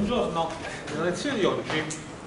Buongiorno, nella lezione di oggi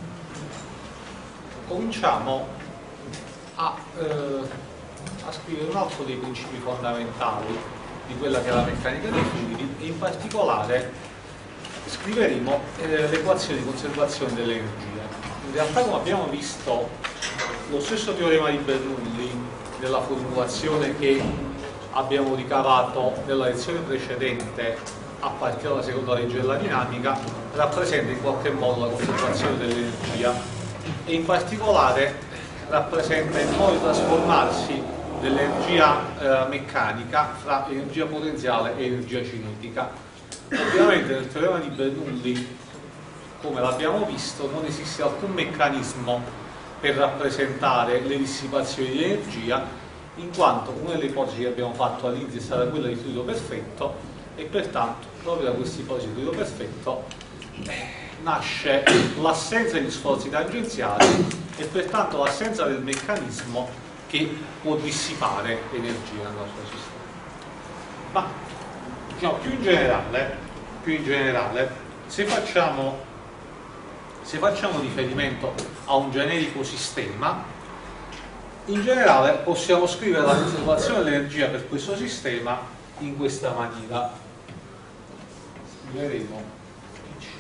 cominciamo a scrivere un altro dei principi fondamentali di quella che è la meccanica dei fluidi e in particolare scriveremo l'equazione di conservazione dell'energia. In realtà, come abbiamo visto, lo stesso teorema di Bernoulli della formulazione che abbiamo ricavato nella lezione precedente a partire dalla seconda legge della dinamica rappresenta in qualche modo la conservazione dell'energia e in particolare rappresenta il modo di trasformarsi dell'energia meccanica fra energia potenziale e energia cinetica. Ovviamente nel teorema di Bernoulli, come l'abbiamo visto, non esiste alcun meccanismo per rappresentare le dissipazioni di energia, in quanto una delle ipotesi che abbiamo fatto all'inizio è stata quella di fluido perfetto e pertanto proprio da questa ipotesi di fluido perfetto nasce l'assenza degli sforzi tangenziali e pertanto l'assenza del meccanismo che può dissipare energia nel nostro sistema. Ma diciamo, più in generale se facciamo riferimento a un generico sistema, in generale possiamo scrivere la conservazione dell'energia per questo sistema in questa maniera. Scriveremo PC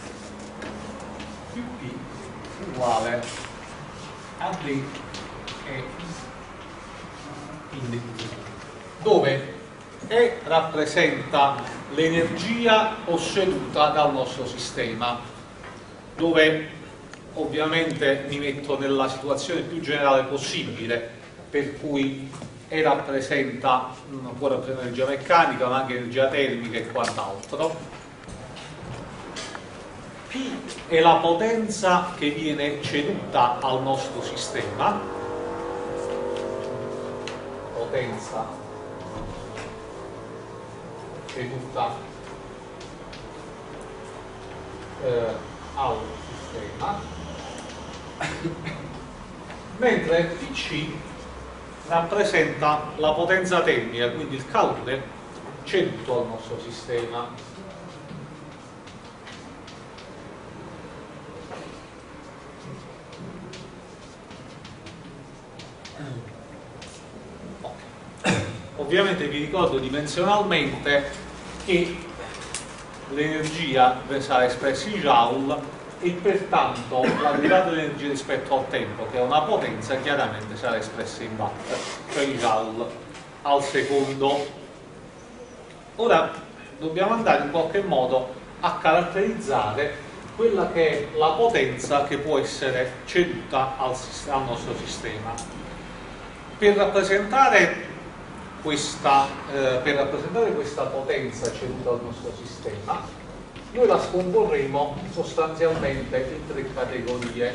più P uguale a D e in D, dove E rappresenta l'energia posseduta dal nostro sistema, dove ovviamente mi metto nella situazione più generale possibile, per cui E rappresenta, può rappresentare energia meccanica ma anche energia termica e quant'altro. P è la potenza che viene ceduta al nostro sistema, potenza ceduta al sistema, mentre Pc rappresenta la potenza termica, quindi il calore ceduto al nostro sistema. Ovviamente vi ricordo dimensionalmente che l'energia sarà espressa in joule e pertanto la durata dell'energia rispetto al tempo, che è una potenza, chiaramente sarà espressa in watt, cioè in joule al secondo. Ora dobbiamo andare in qualche modo a caratterizzare quella che è la potenza che può essere ceduta al nostro sistema. Per rappresentare questa potenza ceduta al nostro sistema, noi la scomporremo sostanzialmente in tre categorie.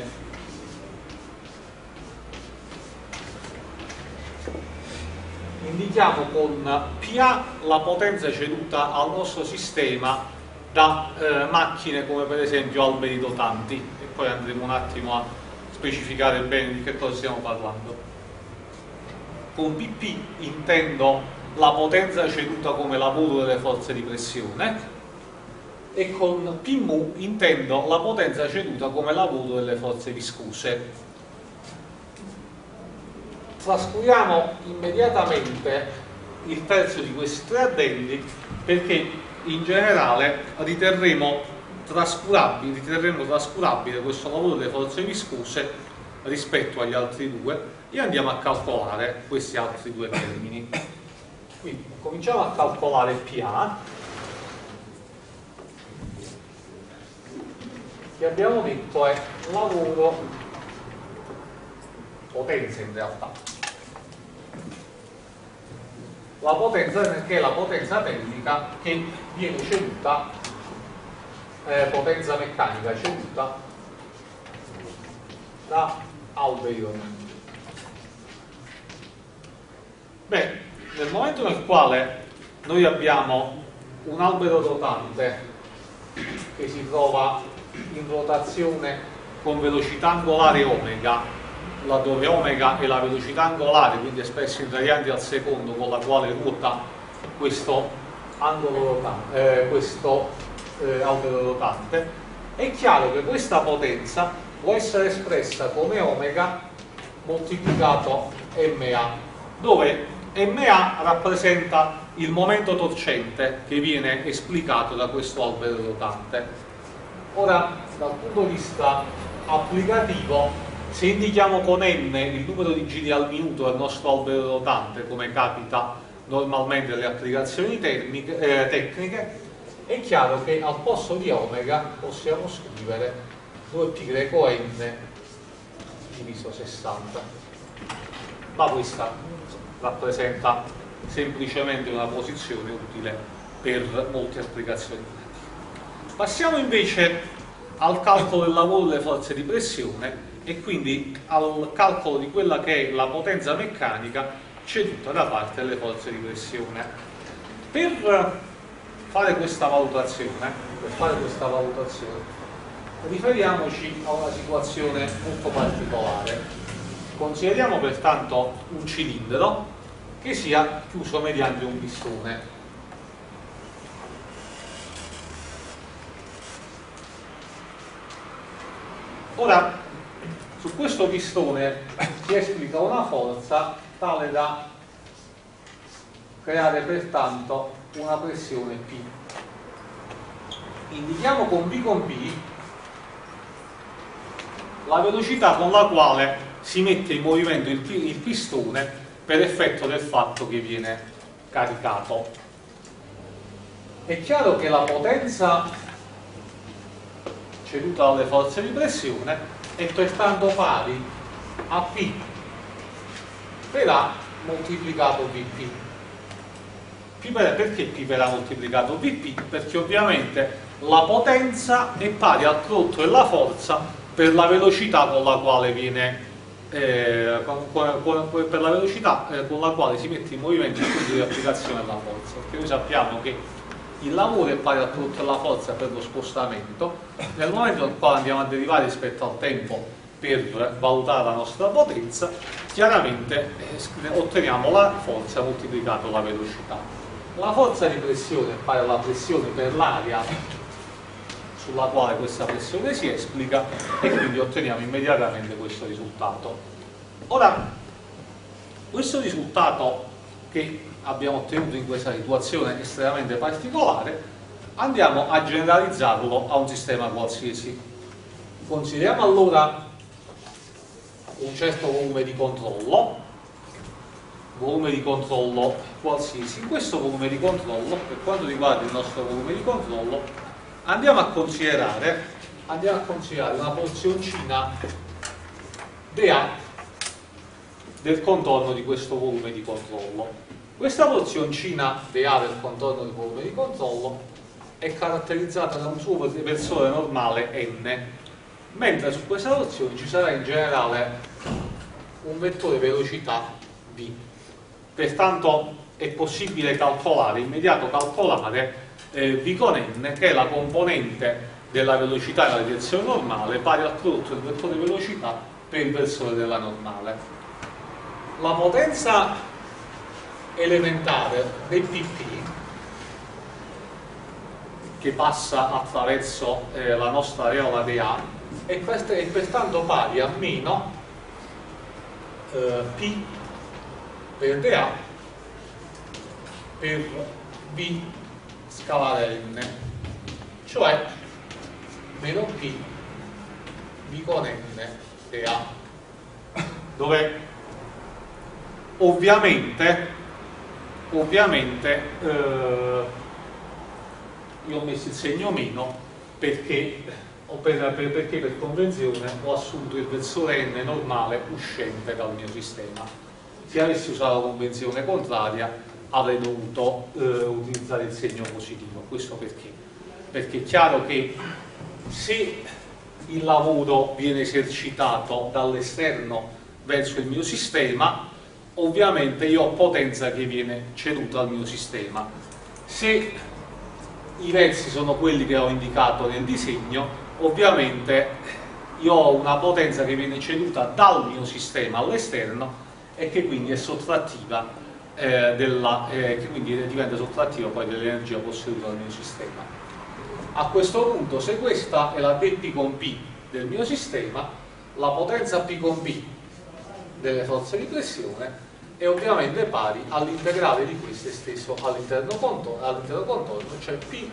Indichiamo con PA la potenza ceduta al nostro sistema da macchine come per esempio alberi rotanti, e poi andremo un attimo a specificare bene di che cosa stiamo parlando. Con PP intendo la potenza ceduta come lavoro delle forze di pressione e con Pmu intendo la potenza ceduta come lavoro delle forze viscose. Trascuriamo immediatamente il terzo di questi tre addendi perché in generale riterremo trascurabile questo lavoro delle forze viscose rispetto agli altri due e andiamo a calcolare questi altri due termini. Quindi cominciamo a calcolare PA, che abbiamo detto è lavoro, potenza in realtà, la potenza che è la potenza termica che viene ceduta, potenza meccanica ceduta da alberi rotanti. Beh, nel momento nel quale noi abbiamo un albero rotante che si trova in rotazione con velocità angolare omega, laddove omega è la velocità angolare, quindi espressa in radianti al secondo, con la quale ruota questo angolo rotante, albero rotante, È chiaro che questa potenza può essere espressa come omega moltiplicato MA, dove MA rappresenta il momento torcente che viene esplicato da questo albero rotante. Ora, dal punto di vista applicativo, se indichiamo con n il numero di giri al minuto del nostro albero rotante, come capita normalmente nelle applicazioni tecniche, è chiaro che al posto di omega possiamo scrivere 2π greco n diviso 60. Ma questa rappresenta semplicemente una posizione utile per molte applicazioni. Passiamo invece al calcolo del lavoro delle forze di pressione e quindi al calcolo di quella che è la potenza meccanica ceduta da parte delle forze di pressione. Per fare questa valutazione, riferiamoci a una situazione molto particolare. Consideriamo pertanto un cilindro che sia chiuso mediante un pistone. Ora, su questo pistone si esplica una forza tale da creare pertanto una pressione P. Indichiamo con B la velocità con la quale si mette in movimento il pistone per effetto del fatto che viene caricato. È chiaro che la potenza ceduta dalle forze di pressione è pertanto pari a P per A moltiplicato Vp. Perché P per A moltiplicato Vp? Perché ovviamente la potenza è pari al prodotto della forza per la velocità con la quale viene per la velocità con la quale si mette in movimento il punto di applicazione della forza, perché noi sappiamo che il lavoro è pari al prodotto della forza per lo spostamento. Nel momento nel quale andiamo a derivare rispetto al tempo per valutare la nostra potenza, chiaramente otteniamo la forza moltiplicato la velocità. La forza di pressione è pari alla pressione per l'area sulla quale questa pressione si esplica e quindi otteniamo immediatamente questo risultato. Ora, questo risultato che abbiamo ottenuto in questa situazione estremamente particolare, andiamo a generalizzarlo a un sistema qualsiasi. Consideriamo allora un certo volume di controllo qualsiasi. In questo volume di controllo, per quanto riguarda il nostro volume di controllo, andiamo a considerare una porzioncina dA del contorno di questo volume di controllo. Questa porzioncina dA del contorno del volume di controllo è caratterizzata da un suo versore normale n, mentre su questa porzione ci sarà in generale un vettore velocità v. Pertanto è possibile calcolare, immediato calcolare v con n, che è la componente della velocità nella direzione normale pari al prodotto del vettore velocità per il versore della normale. La potenza elementare del Vp, che passa attraverso la nostra areola dA, è pertanto pari a meno P per dA per V scalare n, cioè meno P V con n dA, dove ovviamente io ho messo il segno meno perché per convenzione ho assunto il versore n normale uscente dal mio sistema. Se avessi usato la convenzione contraria avrei dovuto utilizzare il segno positivo. Questo perché? Perché è chiaro che se il lavoro viene esercitato dall'esterno verso il mio sistema, ovviamente io ho potenza che viene ceduta al mio sistema. Se i versi sono quelli che ho indicato nel disegno, ovviamente io ho una potenza che viene ceduta dal mio sistema all'esterno e che quindi è sottrattiva che quindi diventa sottrattiva poi dell'energia posseduta dal mio sistema. A questo punto, se questa è la dP con P del mio sistema, la potenza P con P delle forze di pressione è ovviamente pari all'integrale di queste esteso all'interno contorno, cioè P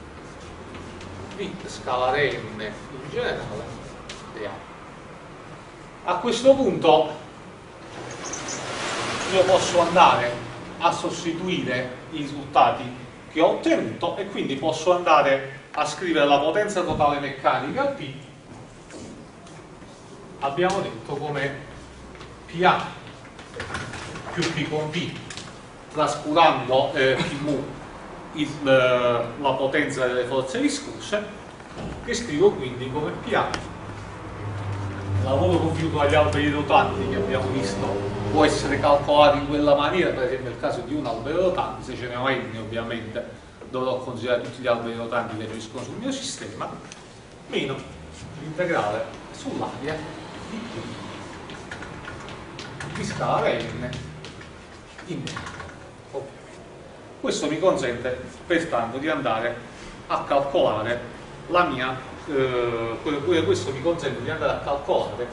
scalare n in generale di A. A questo punto io posso andare a sostituire i risultati che ho ottenuto e quindi posso andare a scrivere la potenza totale meccanica P, abbiamo detto come PA più P con P, trascurando Pmu la potenza delle forze viscose, che scrivo quindi come PA. Il lavoro compiuto dagli alberi rotanti che abbiamo visto può essere calcolato in quella maniera, per esempio nel caso di un albero rotante, se ce ne ho n ovviamente dovrò considerare tutti gli alberi rotanti che agiscono sul mio sistema, meno l'integrale sull'area di P di scala n in n. Questo mi consente pertanto di andare a calcolare la mia questo mi consente di andare a calcolare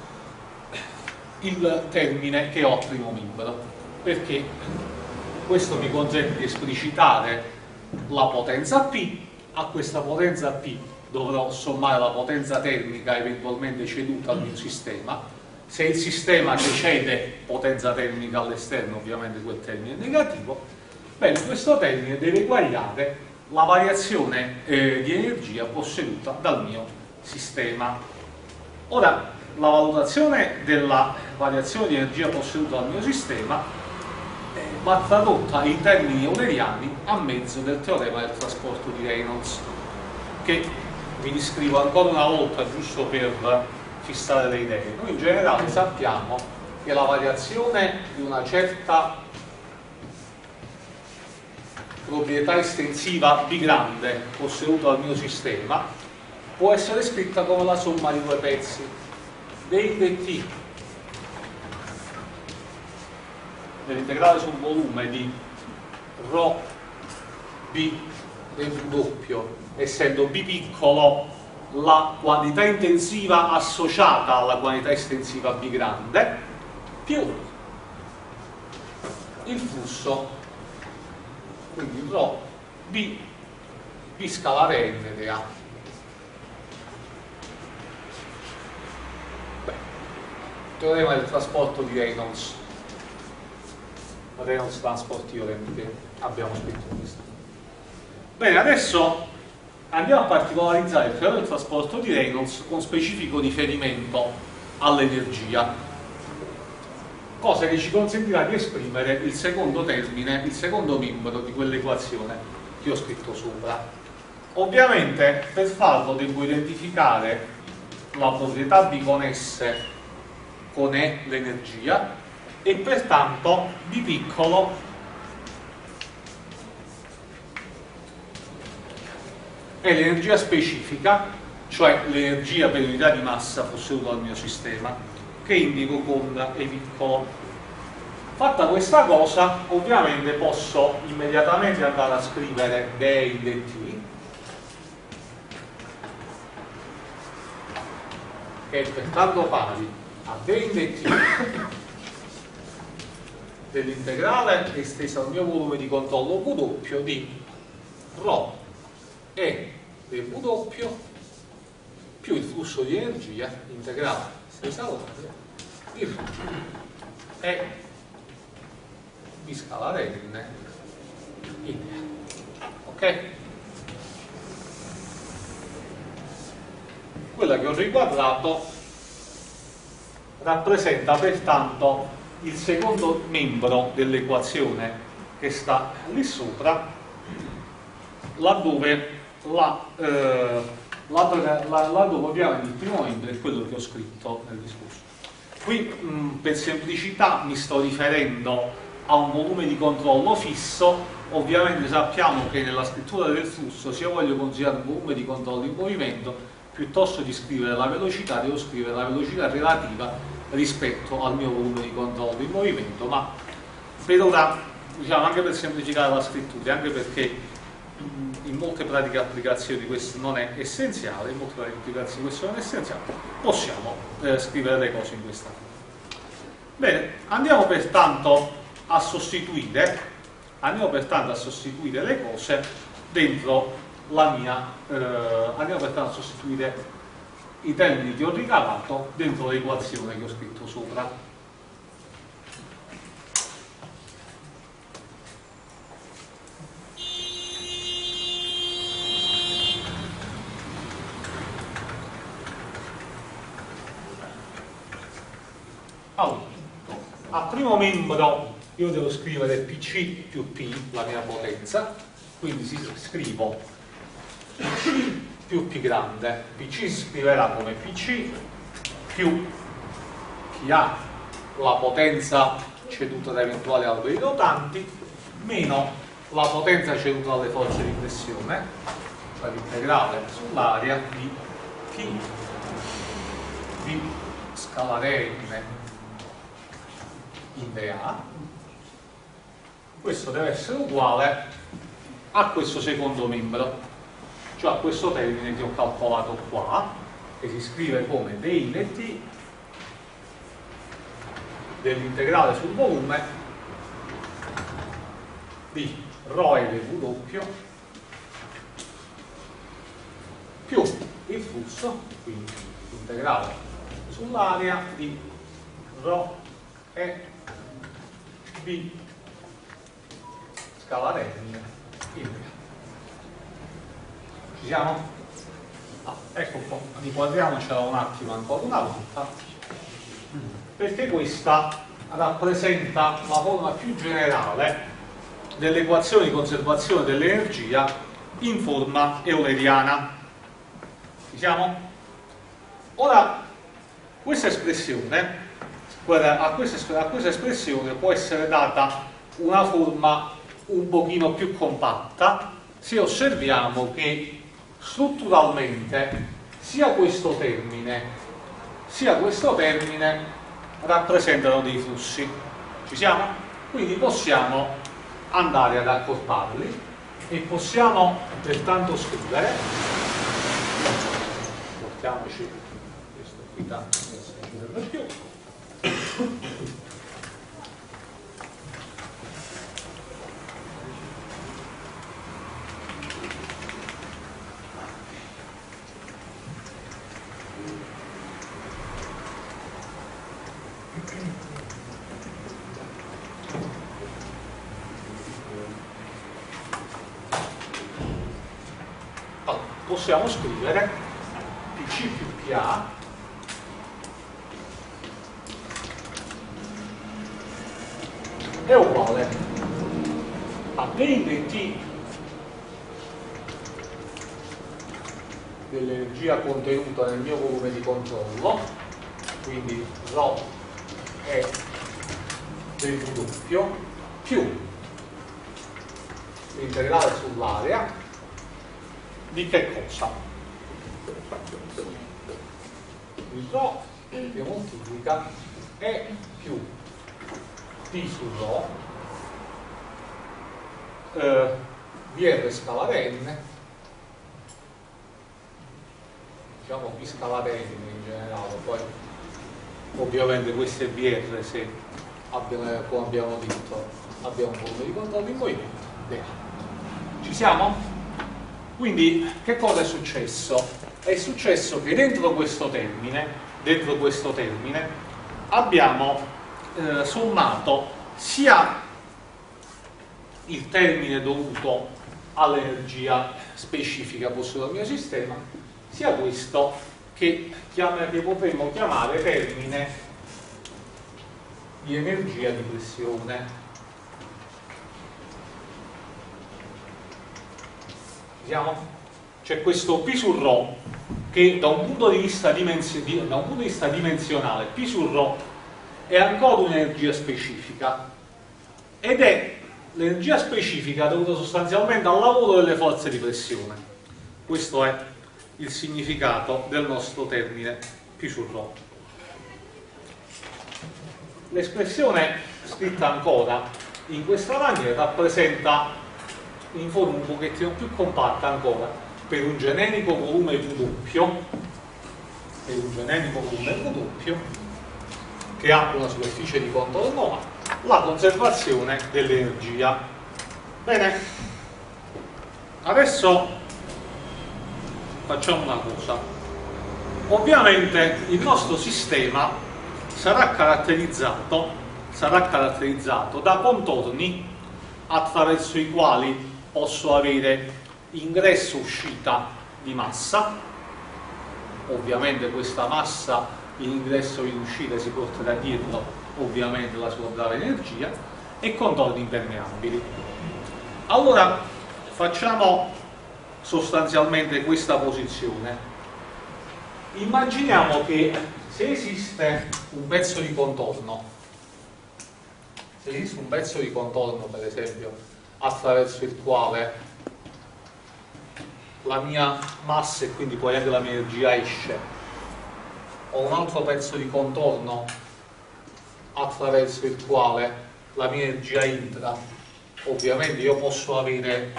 il termine che ho al primo membro, perché questo mi consente di esplicitare la potenza P. A questa potenza P dovrò sommare la potenza termica eventualmente ceduta al mio sistema. Se il sistema che cede potenza termica all'esterno, ovviamente quel termine è negativo. Bene, questo termine deve eguagliare la variazione di energia posseduta dal mio sistema. Ora, la valutazione della variazione di energia posseduta dal mio sistema va tradotta in termini euleriani a mezzo del teorema del trasporto di Reynolds, che vi descrivo ancora una volta giusto per fissare le idee. Noi in generale sappiamo che la variazione di una certa proprietà estensiva B grande posseduta dal mio sistema può essere scritta come la somma di due pezzi dei dt dell'integrale sul volume di ρ B del W, essendo B piccolo la quantità intensiva associata alla quantità estensiva B grande, più il flusso, quindi ρ B scalare n di A. Teorema del trasporto di Reynolds, Reynolds Transport Theorem, che abbiamo scritto questo. Bene, adesso andiamo a particolarizzare il teorema del trasporto di Reynolds con specifico riferimento all'energia, cosa che ci consentirà di esprimere il secondo termine, il secondo membro di quell'equazione che ho scritto sopra. Ovviamente per farlo devo identificare la proprietà B con S con E l'energia e pertanto B piccolo è l'energia specifica, cioè l'energia per unità di massa posseduta dal mio sistema, che indico con E piccolo. Fatta questa cosa, ovviamente posso immediatamente andare a scrivere dE in dt, che è pertanto pari a dE in dt dell'integrale estesa al mio volume di controllo W di ρ E del W più il flusso di energia integrale estesa all'area di ρ E di scalare n in E. Ok? Quella che ho riquadrato rappresenta pertanto il secondo membro dell'equazione che sta lì sopra, laddove ovviamente il primo membro è quello che ho scritto nel discorso. Qui per semplicità mi sto riferendo a un volume di controllo fisso. Ovviamente sappiamo che nella scrittura del flusso, se io voglio considerare un volume di controllo in movimento, piuttosto di scrivere la velocità devo scrivere la velocità relativa rispetto al mio volume di controllo in movimento, ma per ora, diciamo, anche per semplificare la scrittura, anche perché in molte pratiche applicazioni questo non è essenziale, in molte pratiche applicazioni questo non è essenziale, possiamo scrivere le cose in questa forma. Bene, andiamo pertanto a sostituire le cose dentro la mia, andiamo pertanto a sostituire i termini che ho ricavato dentro l'equazione che ho scritto sopra. Allora, al primo membro io devo scrivere PC più P, la mia potenza, quindi scrivo PC più P grande. PC si scriverà come PC più chi ha la potenza ceduta da eventuali alberi rotanti meno la potenza ceduta dalle forze di pressione, cioè l'integrale sull'area di P di scalare n in dA. Questo deve essere uguale a questo secondo membro, cioè a questo termine che ho calcolato qua, che si scrive come dei t dell'integrale sul volume di ρ LV più il flusso, quindi l'integrale sull'area di ρ e v scalare n in dA. Ci siamo? Ecco qua, riquadriamocela un attimo ancora una volta, perché questa rappresenta la forma più generale dell'equazione di conservazione dell'energia in forma euleriana. Ci siamo? Ora, questa espressione, a questa espressione può essere data una forma un pochino più compatta se osserviamo che strutturalmente sia questo termine rappresentano dei flussi. Ci siamo? Quindi possiamo andare ad accorparli e possiamo pertanto scrivere, portiamoci questo qui tanto non serve più, possiamo scrivere PC più PA è uguale a dei T dell'energia contenuta nel mio volume di controllo, quindi ρ è del W più l'integrale sull'area di che cosa? Il ρ che moltiplica E più T su ρ VR scalare n, diciamo P scalare n in generale, poi ovviamente questo è VR se abbiamo, come abbiamo detto, abbiamo un volume di controllo in movimento dA. Ci siamo? Quindi che cosa è successo? È successo che dentro questo termine abbiamo sommato sia il termine dovuto all'energia specifica posseduta dal mio sistema, sia questo che potremmo chiamare termine di energia di pressione. C'è questo P su ρ che da un punto di vista dimensionale P su ρ è ancora un'energia specifica ed è l'energia specifica dovuta sostanzialmente al lavoro delle forze di pressione. Questo è il significato del nostro termine P su ρ. L'espressione scritta ancora in questa maniera rappresenta in forma un pochettino più compatta ancora, per un generico volume V doppio, che ha una superficie di contorno A, la conservazione dell'energia. Bene, adesso facciamo una cosa. Ovviamente il nostro sistema sarà caratterizzato da contorni attraverso i quali posso avere ingresso e uscita di massa. Ovviamente questa massa in ingresso e in uscita si porterà dietro ovviamente la sua brava energia, e contorni impermeabili. Allora facciamo sostanzialmente questa posizione. Immaginiamo che se esiste un pezzo di contorno, per esempio, attraverso il quale la mia massa e quindi poi anche la mia energia esce, o un altro pezzo di contorno attraverso il quale la mia energia entra, ovviamente io posso avere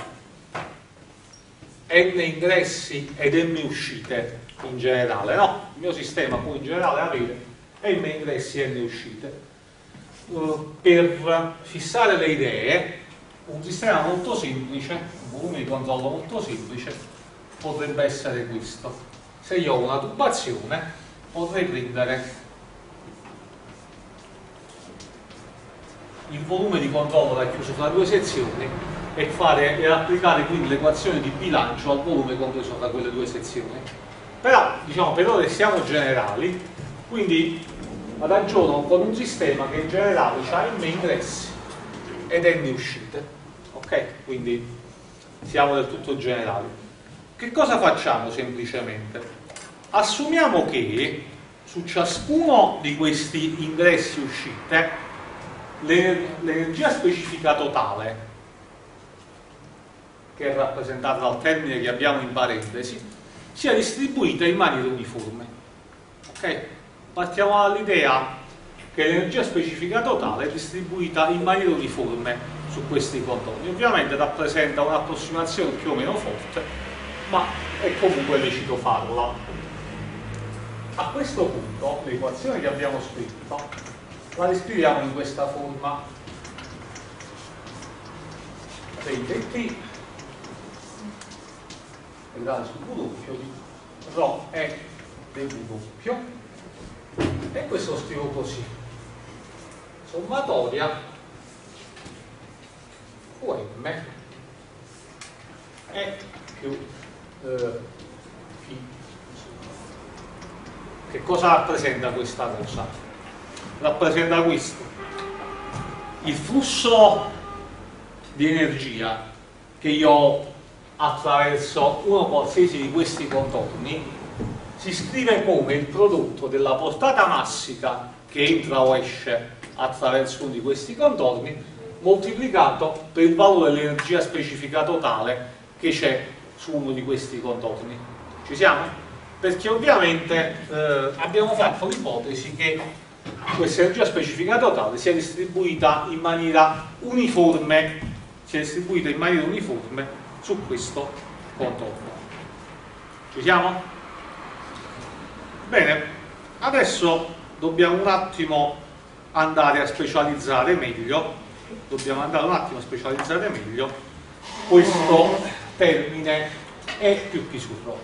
n ingressi ed n uscite in generale, no? Il mio sistema può in generale avere n ingressi e n uscite. Per fissare le idee, un sistema molto semplice, un volume di controllo molto semplice, potrebbe essere questo. Se io ho una tubazione, potrei prendere il volume di controllo racchiuso tra due sezioni e applicare quindi l'equazione di bilancio al volume compreso tra quelle due sezioni. Però, diciamo, per ora siamo generali, quindi ragiono con un sistema che in generale ha n ingressi ed n uscite. Ok? Quindi siamo del tutto generali. Che cosa facciamo semplicemente? Assumiamo che su ciascuno di questi ingressi e uscite l'energia specifica totale, che è rappresentata dal termine che abbiamo in parentesi, sia distribuita in maniera uniforme. Ok? Partiamo dall'idea che l'energia specifica totale è distribuita in maniera uniforme su questi contorni. Ovviamente rappresenta un'approssimazione più o meno forte, ma è comunque lecito farla. A questo punto l'equazione che abbiamo scritto la riscriviamo in questa forma: T uguale su V doppio di ρ è dV doppio, e questo lo scrivo così: sommatoria Qm E più P. Che cosa rappresenta questa cosa? Rappresenta questo: il flusso di energia che io ho attraverso uno qualsiasi di questi contorni si scrive come il prodotto della portata massica che entra o esce attraverso uno di questi contorni moltiplicato per il valore dell'energia specifica totale che c'è su uno di questi contorni. Ci siamo? Perché ovviamente abbiamo fatto l'ipotesi che questa energia specifica totale sia distribuita in maniera uniforme su questo contorno. Ci siamo? Bene, adesso dobbiamo un attimo andare a specializzare meglio questo termine E più P su ρ.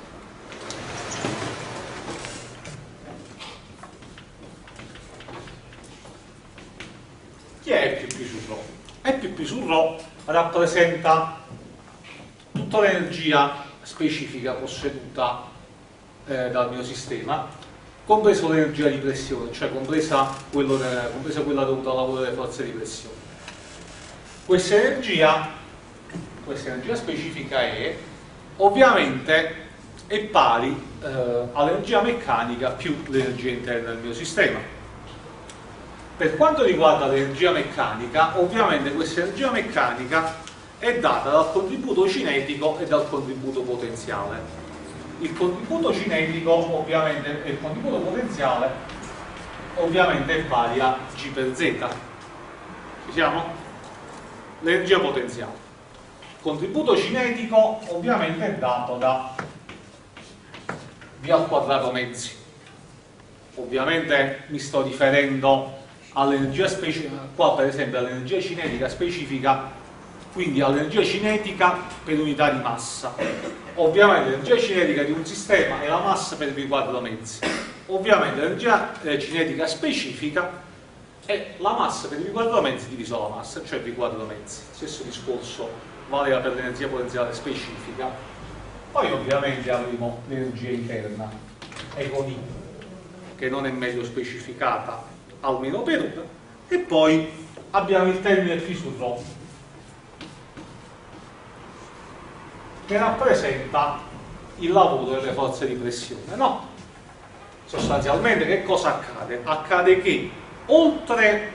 Chi è E più P su ρ? E più P su ρ rappresenta tutta l'energia specifica posseduta dal mio sistema, compreso l'energia di pressione, cioè compresa quella dovuta al lavoro delle forze di pressione. Questa energia specifica E ovviamente è pari all'energia meccanica più l'energia interna del mio sistema. Per quanto riguarda l'energia meccanica, ovviamente questa energia meccanica è data dal contributo cinetico e dal contributo potenziale. Il contributo cinetico ovviamente e il contributo potenziale ovviamente è pari a G per Z. Ci siamo? L'energia potenziale contributo cinetico ovviamente è dato da V al quadrato mezzi. Ovviamente mi sto riferendo all'energia specifica, qua per esempio all'energia cinetica specifica, quindi all'energia cinetica per unità di massa. Ovviamente l'energia cinetica di un sistema è la massa per V quadrato mezzi. Ovviamente l'energia cinetica specifica è la massa per V quadrato mezzi diviso la massa, cioè V quadrato mezzi. Stesso discorso valeva per l'energia potenziale specifica. Poi ovviamente avremo l'energia interna, E con I, che non è meglio specificata, almeno per ora, e poi abbiamo il termine Φ su ρ, che rappresenta il lavoro delle forze di pressione, no? Sostanzialmente che cosa accade? Accade che oltre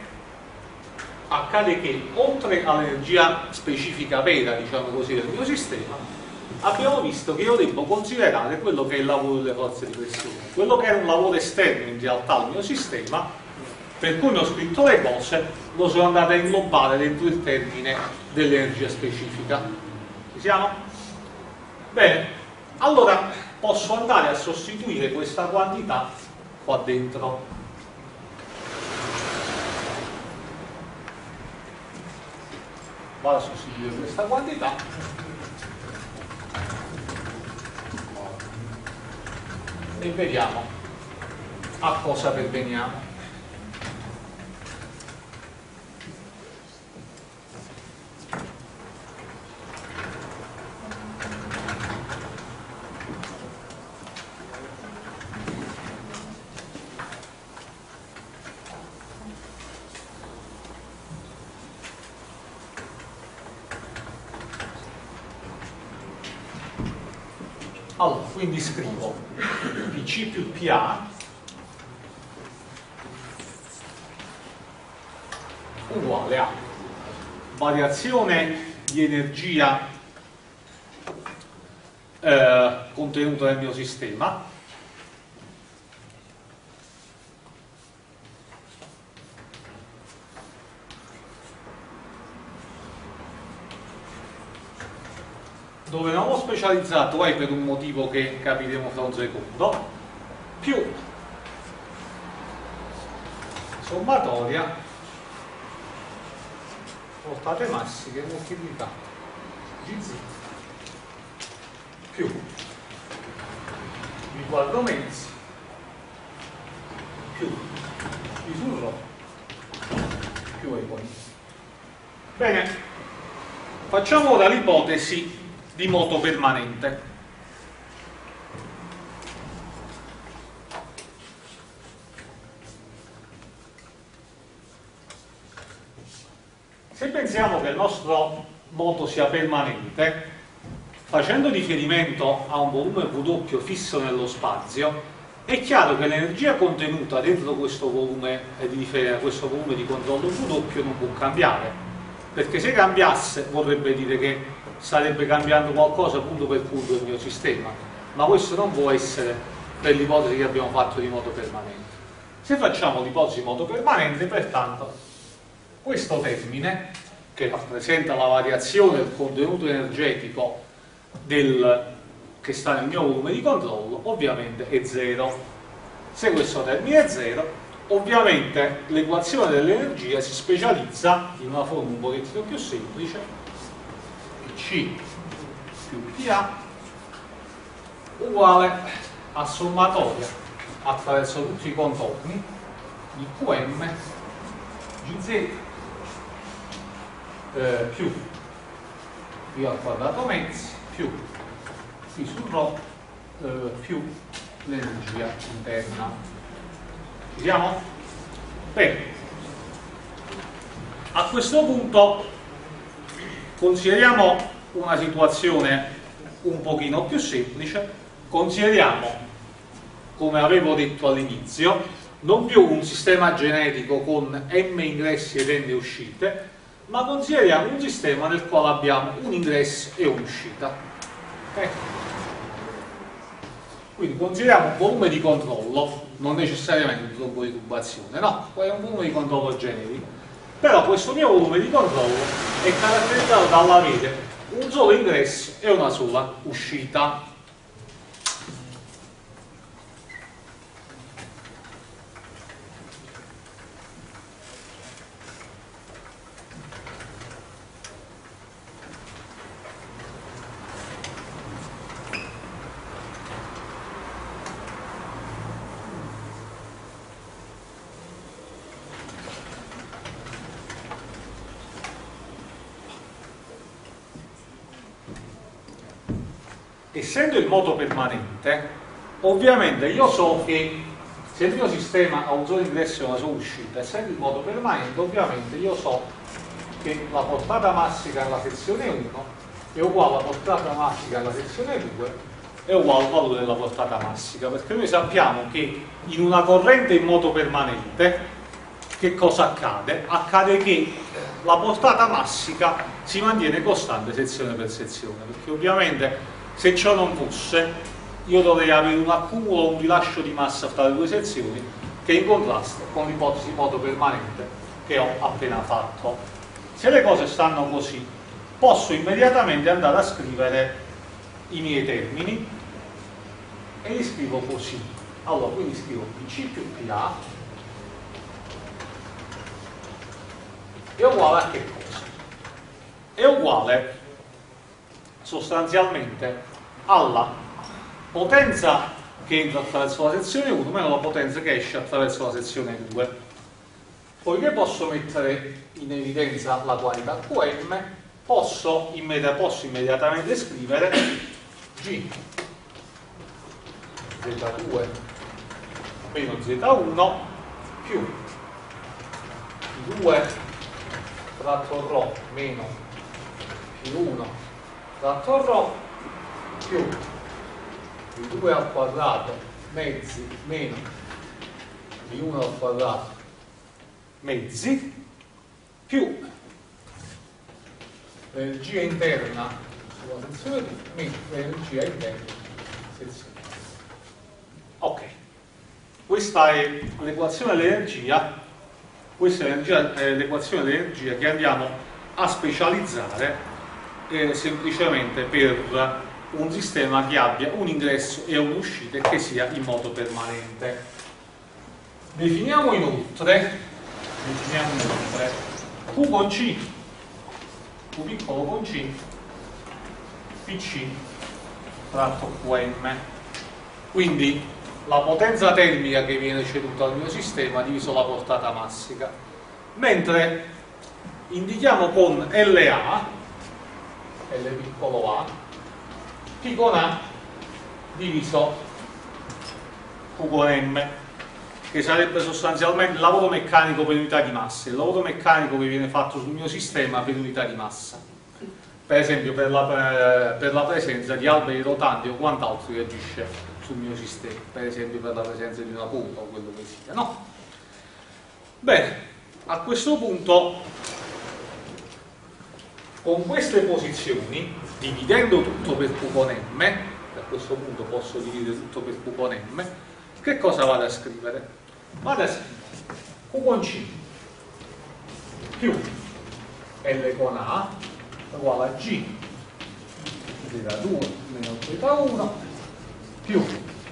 all'energia specifica vera, diciamo così, del mio sistema, abbiamo visto che io devo considerare quello che è il lavoro delle forze di pressione, quello che è un lavoro esterno in realtà al mio sistema, per cui ho scritto le cose, lo sono andato a inglobare dentro il termine dell'energia specifica. Ci siamo? Bene, allora posso andare a sostituire questa quantità qua dentro. Vado a sostituire questa quantità e vediamo a cosa perveniamo. Allora, quindi scrivo PC più PA uguale a variazione di energia contenuta nel mio sistema dove non ho specializzato per un motivo che capiremo fra un secondo, più sommatoria portate massime moltiplicate GZ più V quadro mezzi più V sul ρ più E con I. Bene, facciamo ora l'ipotesi di moto permanente. Se pensiamo che il nostro moto sia permanente, facendo riferimento a un volume W fisso nello spazio, è chiaro che l'energia contenuta dentro questo volume di controllo W non può cambiare, perché se cambiasse vorrebbe dire che starebbe cambiando qualcosa punto per punto del mio sistema, ma questo non può essere per l'ipotesi che abbiamo fatto di moto permanente. Se facciamo l'ipotesi di moto permanente, pertanto, questo termine, che rappresenta la variazione del contenuto energetico che sta nel mio volume di controllo, ovviamente è 0. Se questo termine è 0, ovviamente l'equazione dell'energia si specializza in una forma un pochettino più semplice, C più PA uguale a sommatoria attraverso tutti i contorni di QM GZ più V al quadrato mezzi più V sul ρ più l'energia interna. Ci siamo? Bene, a questo punto consideriamo una situazione un pochino più semplice, consideriamo, come avevo detto all'inizio, non più un sistema genetico con m ingressi ed n uscite, ma consideriamo un sistema nel quale abbiamo un ingresso e un'uscita. Okay? Quindi consideriamo un volume di controllo, non necessariamente un tubo di tubazione, no, è un volume di controllo generico. Però questo mio volume di controllo è caratterizzato dall'avere un solo ingresso e una sola uscita. Essendo il moto permanente, ovviamente io so che se il mio sistema ha un solo ingresso e una sola uscita, essendo il moto permanente, ovviamente io so che la portata massica alla sezione 1 è uguale alla portata massica alla sezione 2 è uguale al valore della portata massica, perché noi sappiamo che in una corrente in moto permanente che cosa accade? Accade che la portata massica si mantiene costante sezione per sezione, perché ovviamente se ciò non fosse, io dovrei avere un accumulo o un rilascio di massa fra le due sezioni che è in contrasto con l'ipotesi di moto permanente che ho appena fatto. Se le cose stanno così, posso immediatamente andare a scrivere i miei termini e li scrivo così. Allora, quindi scrivo PC più PA è uguale a che cosa? È uguale sostanzialmente alla potenza che entra attraverso la sezione 1 meno la potenza che esce attraverso la sezione 2. Poiché posso mettere in evidenza la quantità QM, posso immediatamente scrivere G Z2 meno Z1 più 2 fratto ρ meno più 1 fratto ρ più V2 al quadrato mezzi meno V1 al quadrato mezzi più l'energia interna sulla sezione 2 meno l'energia interna sezione. Ok, questa è l'equazione dell'energia, questa è l'equazione dell'energia che andiamo a specializzare semplicemente per un sistema che abbia un ingresso e un'uscita e che sia in moto permanente. Definiamo inoltre Q con C, Q piccolo con C, PC fratto QM. Quindi la potenza termica che viene ceduta al mio sistema diviso la portata massica. Mentre indichiamo con LA, L piccolo a, P con A diviso Q con M, che sarebbe sostanzialmente il lavoro meccanico per unità di massa, il lavoro meccanico che viene fatto sul mio sistema per unità di massa, per esempio per la presenza di alberi rotanti o quant'altro che agisce sul mio sistema, per esempio per la presenza di una pompa o quello che sia, no? Bene, a questo punto con queste posizioni, dividendo tutto per Q con M, a questo punto posso dividere tutto per Q con M, che cosa vado a scrivere? Vado a scrivere Q con C più L con A uguale a G Z2 meno Z1 più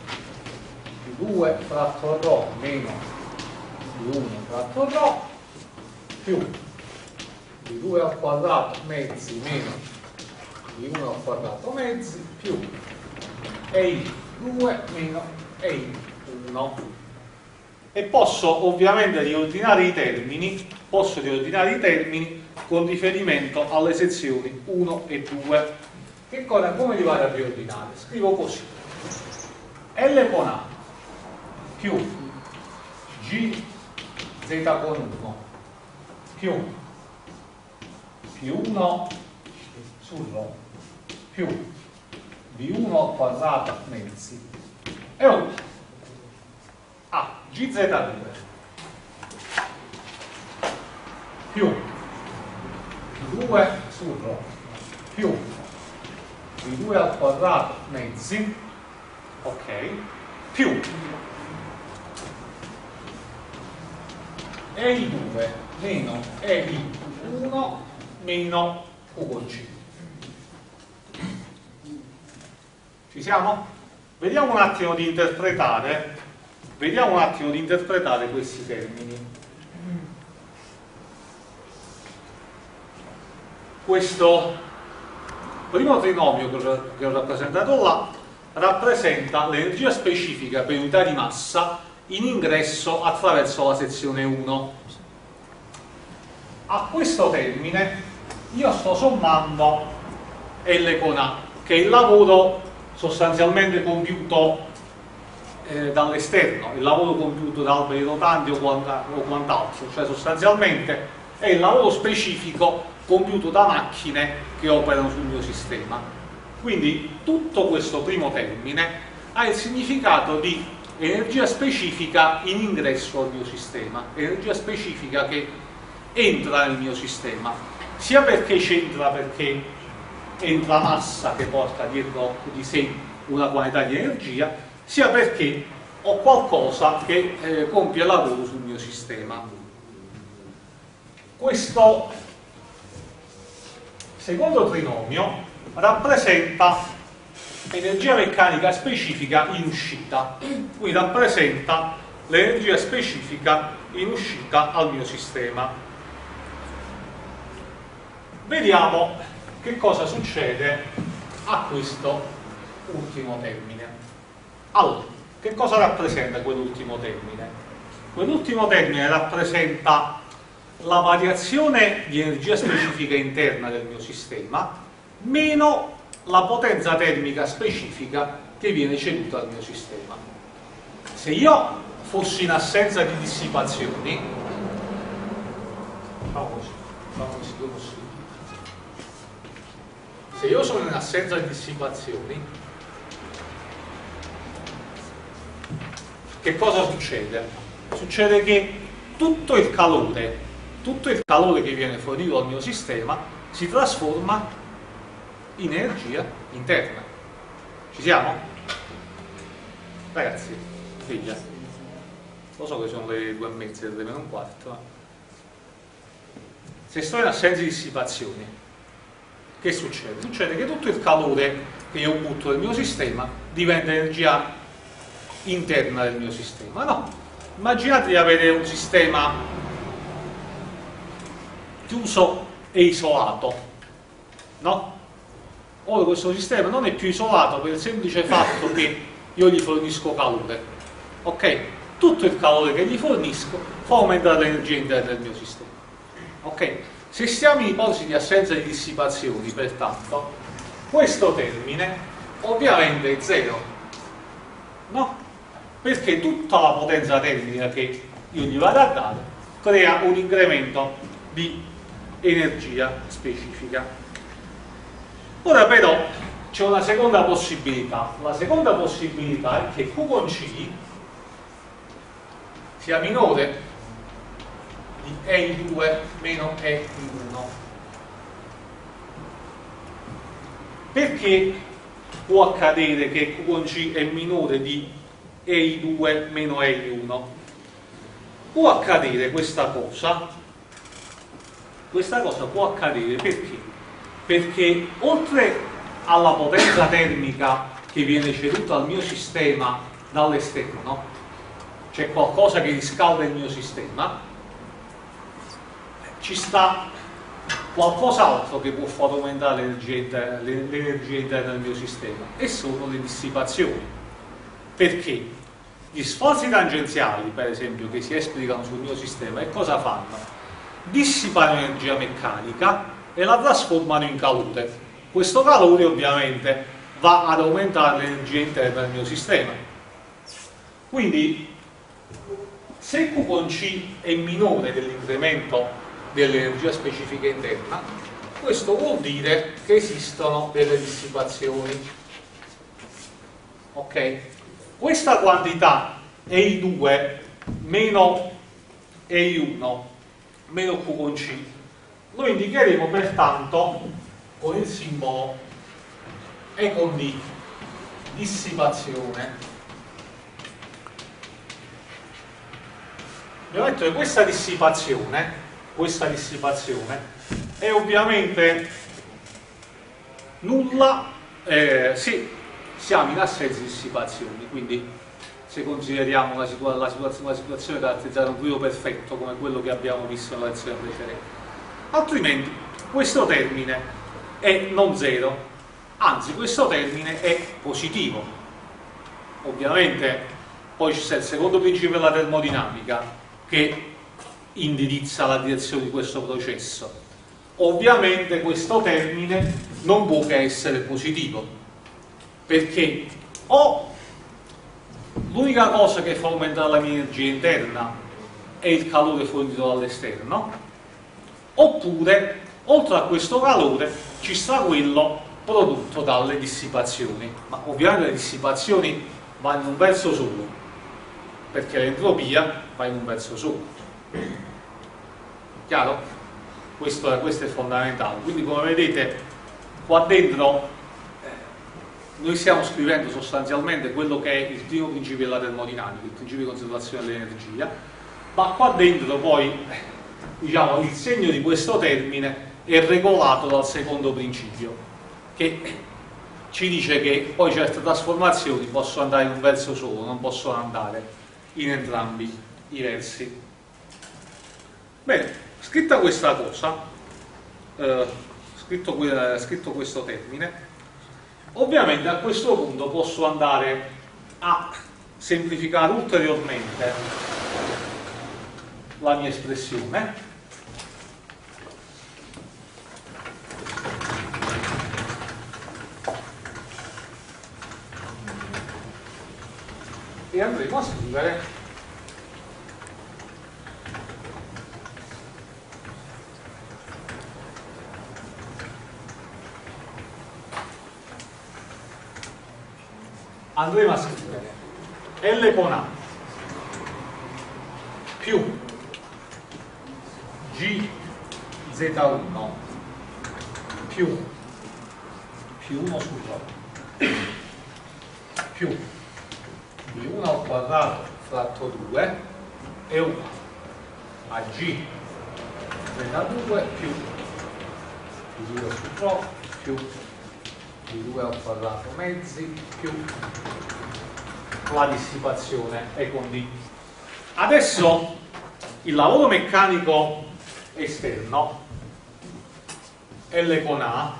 P2 fratto ρ meno P1 fratto ρ più V2 al quadrato mezzi meno V1 al quadrato mezzi più EI2 meno EI1. E posso ovviamente riordinare i termini, con riferimento alle sezioni 1 e 2. Che cosa, come li vado a riordinare? Scrivo così: L con A più G Z con 1 più P1 sul ρ più V1 al quadrato mezzi è uguale a GZ2 più P2 sul ρ più V2 al quadrato mezzi, ok, più EI2 meno EI1 meno Q con C. Ci siamo? Vediamo un attimo di interpretare questi termini. Questo primo trinomio che ho rappresentato là rappresenta l'energia specifica per unità di massa in ingresso attraverso la sezione 1. A questo termine io sto sommando L con A, che è il lavoro sostanzialmente compiuto dall'esterno, il lavoro compiuto da alberi rotanti o quant'altro, cioè sostanzialmente è il lavoro specifico compiuto da macchine che operano sul mio sistema. Quindi tutto questo primo termine ha il significato di energia specifica in ingresso al mio sistema, energia specifica che entra nel mio sistema, sia perché c'entra, perché entra massa che porta dietro di sé una quantità di energia, sia perché ho qualcosa che compie lavoro sul mio sistema. Questo secondo trinomio rappresenta energia meccanica specifica in uscita, quindi rappresenta l'energia specifica in uscita al mio sistema. Vediamo che cosa succede a questo ultimo termine. Allora, che cosa rappresenta quell'ultimo termine? Quell'ultimo termine rappresenta la variazione di energia specifica interna del mio sistema meno la potenza termica specifica che viene ceduta al mio sistema. Se io fossi in assenza di dissipazioni, se io sono in assenza di dissipazioni, che cosa succede? Succede che tutto il calore che viene fornito al mio sistema si trasforma in energia interna. Ci siamo? Ragazzi, figlia, lo so che sono le 2:30, le meno un quarto, ma se sto in assenza di dissipazioni, che succede? Succede che tutto il calore che io butto nel mio sistema diventa energia interna del mio sistema, no? Immaginate di avere un sistema chiuso e isolato, no? Ora questo sistema non è più isolato per il semplice fatto che io gli fornisco calore, ok? Tutto il calore che gli fornisco fa aumentare l'energia interna del mio sistema, ok? Se stiamo in ipotesi di assenza di dissipazioni, pertanto, questo termine ovviamente è zero, no? Perché tutta la potenza termica che io gli vado a dare crea un incremento di energia specifica. Ora però c'è una seconda possibilità. La seconda possibilità è che Q con C sia minore di EI2 meno EI1. Perché può accadere che Q con C è minore di EI2 meno EI1? Può accadere questa cosa può accadere perché? Perché oltre alla potenza termica che viene ceduta al mio sistema dall'esterno, c'è qualcosa che riscalda il mio sistema, ci sta qualcos'altro che può far aumentare l'energia interna del mio sistema, e sono le dissipazioni. Perché gli sforzi tangenziali, per esempio, che si esplicano sul mio sistema, e cosa fanno? Dissipano energia meccanica e la trasformano in calore. Questo calore ovviamente va ad aumentare l'energia interna del mio sistema. Quindi se Q con C è minore dell'incremento dell'energia specifica interna, questo vuol dire che esistono delle dissipazioni, ok? Questa quantità EI2 meno EI1 meno Q con C lo indicheremo pertanto con il simbolo E con D, dissipazione. Abbiamo detto che questa dissipazione è ovviamente nulla, siamo in assenza di dissipazioni, quindi se consideriamo una situazione caratterizzata da un fluido perfetto come quello che abbiamo visto nella lezione precedente. Altrimenti questo termine è non zero, anzi questo termine è positivo. Ovviamente poi c'è il secondo principio della termodinamica che indirizza la direzione di questo processo. Ovviamente questo termine non può che essere positivo, perché o l'unica cosa che fa aumentare la mia energia interna è il calore fornito dall'esterno, oppure oltre a questo calore ci sta quello prodotto dalle dissipazioni, ma ovviamente le dissipazioni vanno in un verso solo, perché l'entropia va in un verso solo. Chiaro? Questo è fondamentale. Quindi come vedete qua dentro noi stiamo scrivendo sostanzialmente quello che è il primo principio della termodinamica, il principio di conservazione dell'energia, ma qua dentro poi diciamo il segno di questo termine è regolato dal secondo principio, che ci dice che poi certe trasformazioni possono andare in un verso solo, non possono andare in entrambi i versi. Bene, scritta questa cosa, scritto questo termine, ovviamente a questo punto posso andare a semplificare ulteriormente la mia espressione e andremo a scrivere L con A più GZ1 più 1 su Rho più B1 al quadrato fratto 2 è uguale a GZ2 più B2 su Rho più B2 al quadrato mezzi più la dissipazione è con D. Adesso il lavoro meccanico esterno L con A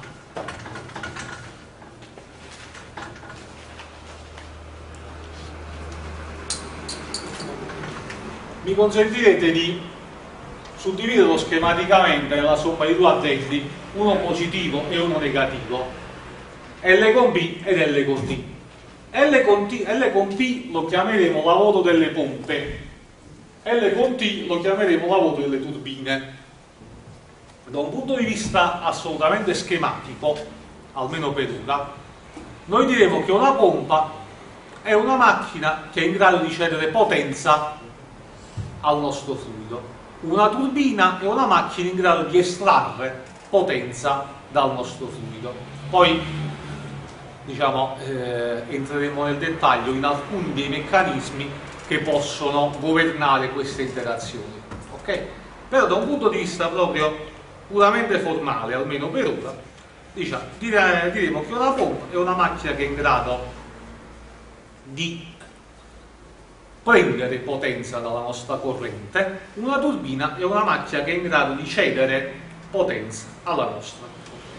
mi consentirete di suddividerlo schematicamente nella somma di due addendi, uno positivo e uno negativo, L con B ed L con D. L con P lo chiameremo lavoro delle pompe, L con T lo chiameremo lavoro delle turbine. Da un punto di vista assolutamente schematico, almeno per ora, noi diremo che una pompa è una macchina che è in grado di cedere potenza al nostro fluido, una turbina è una macchina in grado di estrarre potenza dal nostro fluido. Poi diciamo, entreremo nel dettaglio in alcuni dei meccanismi che possono governare queste interazioni, ok? Però da un punto di vista proprio puramente formale, almeno per ora, diciamo, diremo che una pompa è una macchina che è in grado di prendere potenza dalla nostra corrente, una turbina è una macchina che è in grado di cedere potenza alla nostra corrente.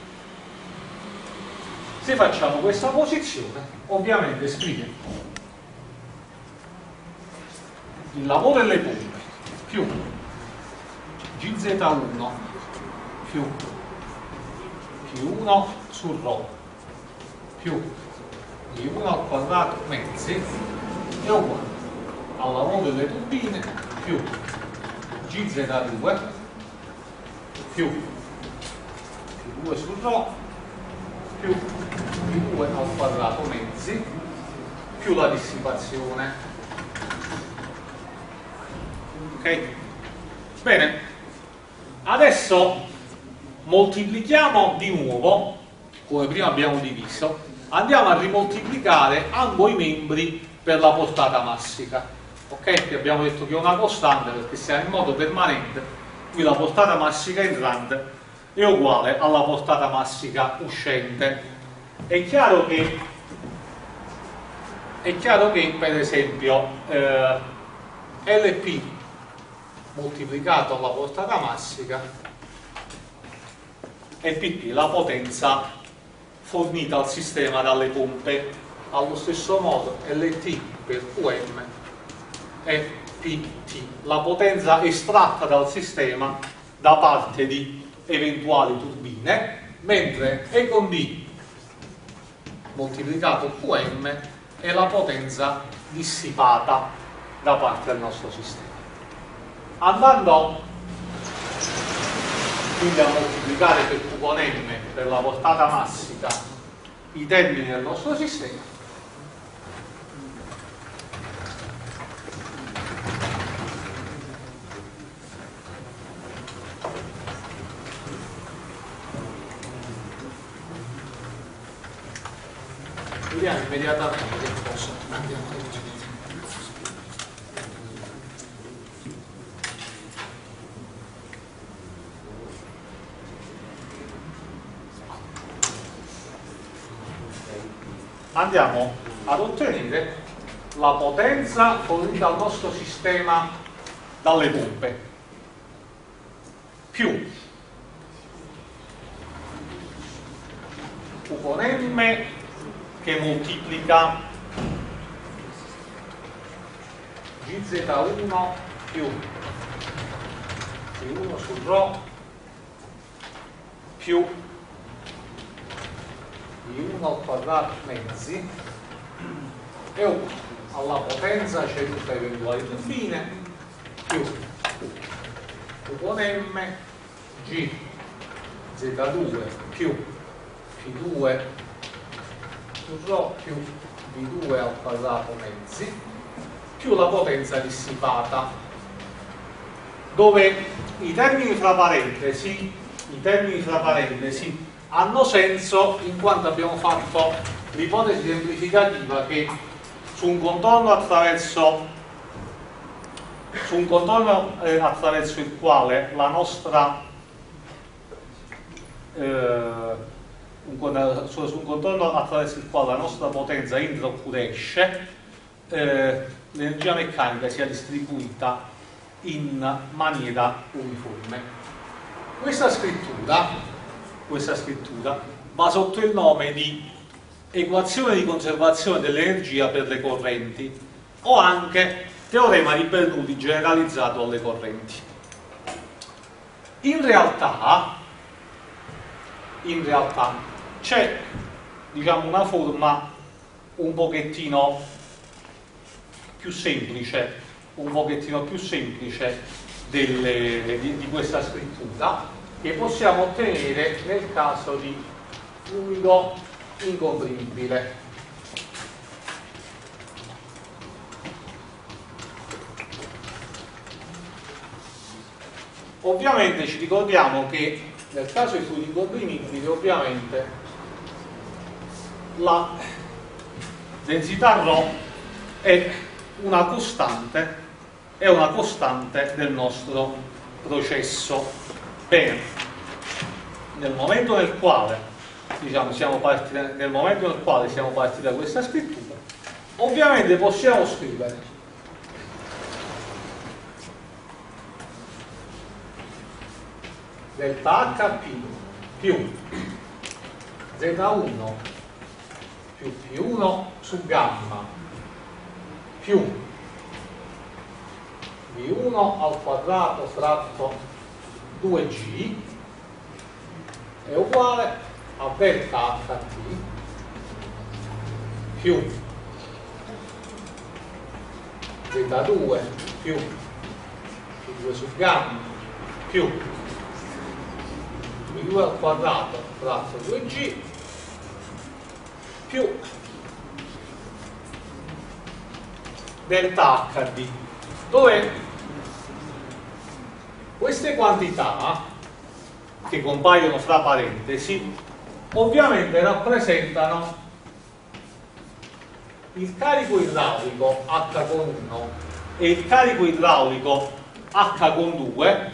Se facciamo questa posizione, ovviamente scriviamo il lavoro delle pompe più GZ1 più P1 su Rho più I1 al quadrato mezzi è uguale al lavoro delle turbine più GZ2 più P2 su Rho più P2 al quadrato mezzi più la dissipazione. Ok? Bene, adesso moltiplichiamo di nuovo, come prima abbiamo diviso, andiamo a rimoltiplicare ambo i membri per la portata massica. Ok? Che abbiamo detto che è una costante perché siamo in modo permanente, qui la portata massica entrante è uguale alla portata massica uscente. È chiaro che è chiaro che per esempio LP moltiplicato alla portata massima è PP, la potenza fornita al sistema dalle pompe. Allo stesso modo LT per QM è PT, la potenza estratta dal sistema da parte di eventuali turbine, mentre E con D moltiplicato QM è la potenza dissipata da parte del nostro sistema. Andando quindi a moltiplicare per Q con M per la portata massima i termini del nostro sistema, vediamo immediatamente che cosa abbiamo detto. Andiamo ad ottenere la potenza fornita al nostro sistema dalle pompe più Q con M che moltiplica GZ1 più G1 su ρ più I1 al quadrato mezzi è uguale alla potenza ceduta ai eventuali turbine più Q con M G Z2 più P2 su ρ più V2 al quadrato mezzi più la potenza dissipata, dove i termini fra parentesi hanno senso in quanto abbiamo fatto l'ipotesi semplificativa che su un contorno attraverso il quale la nostra su un contorno attraverso il quale la nostra potenza entra oppure esce, l'energia meccanica sia distribuita in maniera uniforme. Questa scrittura va sotto il nome di equazione di conservazione dell'energia per le correnti o anche teorema di Bernoulli generalizzato alle correnti. In realtà c'è, diciamo, una forma un pochettino più semplice di questa scrittura che possiamo ottenere nel caso di fluido incomprimibile. Ovviamente ci ricordiamo che nel caso di fluidi incomprimibili ovviamente la densità ρ è una costante del nostro processo. Bene, nel momento nel quale siamo partiti da questa scrittura, ovviamente possiamo scrivere delta HP più Z1 più P1 su gamma più V1 al quadrato fratto 2G è uguale a delta HT più Z2 più P2 su gamma più V2 al quadrato fratto 2G più delta HD, dove queste quantità che compaiono fra parentesi ovviamente rappresentano il carico idraulico H con 1 e il carico idraulico H con 2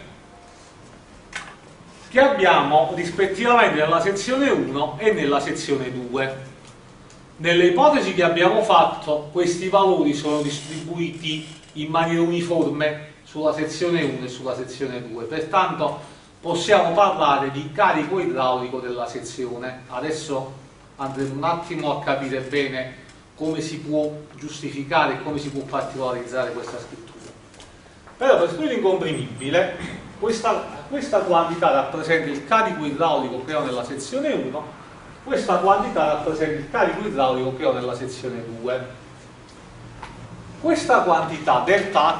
che abbiamo rispettivamente nella sezione 1 e nella sezione 2. Nelle ipotesi che abbiamo fatto, questi valori sono distribuiti in maniera uniforme sulla sezione 1 e sulla sezione 2, pertanto possiamo parlare di carico idraulico della sezione. Adesso andremo un attimo a capire bene come si può giustificare e come si può particolarizzare questa scrittura. Però per fluido incomprimibile questa quantità rappresenta il carico idraulico che ho nella sezione 1, questa quantità rappresenta il carico idraulico che ho nella sezione 2. Questa quantità delta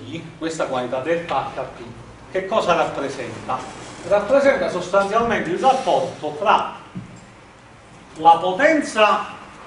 HP, che cosa rappresenta? Rappresenta sostanzialmente il rapporto tra la potenza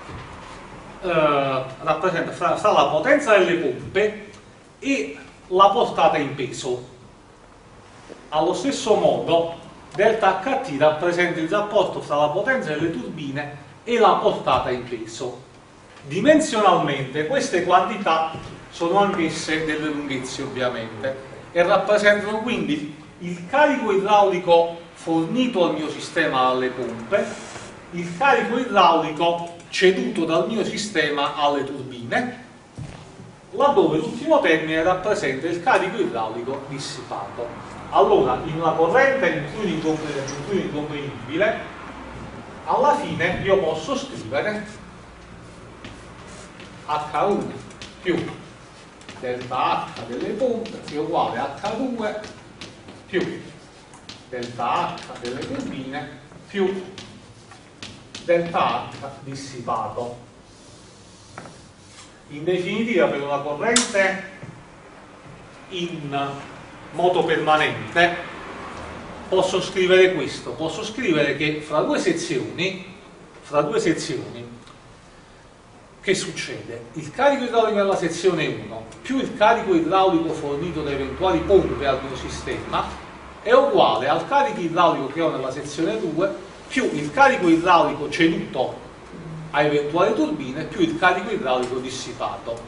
fra la potenza delle pompe e la portata in peso. Allo stesso modo delta HT rappresenta il rapporto fra la potenza delle turbine e la portata in peso. Dimensionalmente queste quantità sono anch'esse delle lunghezze ovviamente e rappresentano quindi il carico idraulico fornito al mio sistema dalle pompe, il carico idraulico ceduto dal mio sistema alle turbine, laddove l'ultimo termine rappresenta il carico idraulico dissipato. Allora, in una corrente in fluido incomprimibile, alla fine io posso scrivere H1 più delta H delle pompe è uguale a H2 più delta H delle turbine più delta H dissipato. In definitiva, per una corrente in moto permanente posso scrivere questo, posso scrivere che fra due sezioni che succede? Il carico idraulico nella sezione 1 più il carico idraulico fornito da eventuali pompe al mio sistema è uguale al carico idraulico che ho nella sezione 2 più il carico idraulico ceduto a eventuali turbine più il carico idraulico dissipato.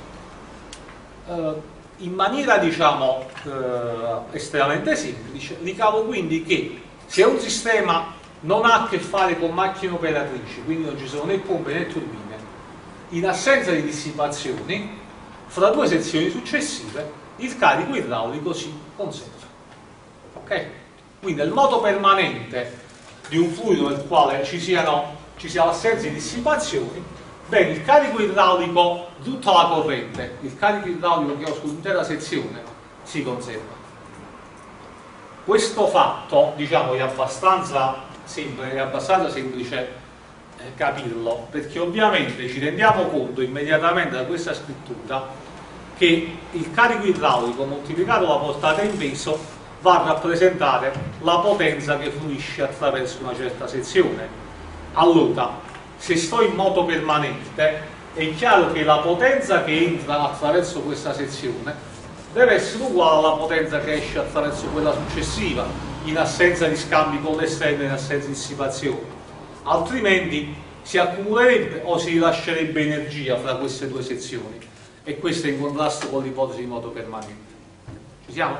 In maniera diciamo estremamente semplice ricavo quindi che se un sistema non ha a che fare con macchine operatrici, quindi non ci sono né pompe né turbine, in assenza di dissipazioni, fra due sezioni successive il carico idraulico si conserva. Ok? Quindi nel moto permanente di un fluido nel quale ci sia l'assenza di dissipazioni, bene, il carico idraulico di tutta la corrente, il carico idraulico che ho sull'intera sezione, si conserva. Questo fatto, diciamo, è abbastanza semplice capirlo, perché ovviamente ci rendiamo conto immediatamente da questa scrittura che il carico idraulico moltiplicato la portata in peso va a rappresentare la potenza che fluisce attraverso una certa sezione. Allora, se sto in moto permanente è chiaro che la potenza che entra attraverso questa sezione deve essere uguale alla potenza che esce attraverso quella successiva, in assenza di scambi con l'esterno, in assenza di dissipazione. Altrimenti si accumulerebbe o si rilascerebbe energia fra queste due sezioni, e questo è in contrasto con l'ipotesi di moto permanente. Ci siamo?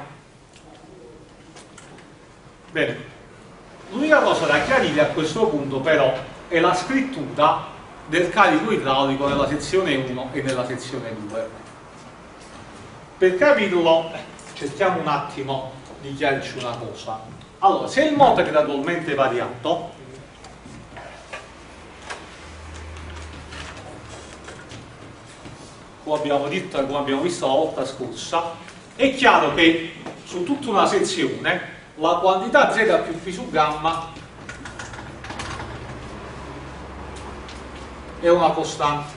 Bene, l'unica cosa da chiarire a questo punto però è la scrittura del carico idraulico nella sezione 1 e nella sezione 2. Per capirlo cerchiamo un attimo di chiarirci una cosa. Allora, se il moto è gradualmente variato, come abbiamo detto e come abbiamo visto la volta scorsa, è chiaro che su tutta una sezione la quantità Z più P su gamma è una costante.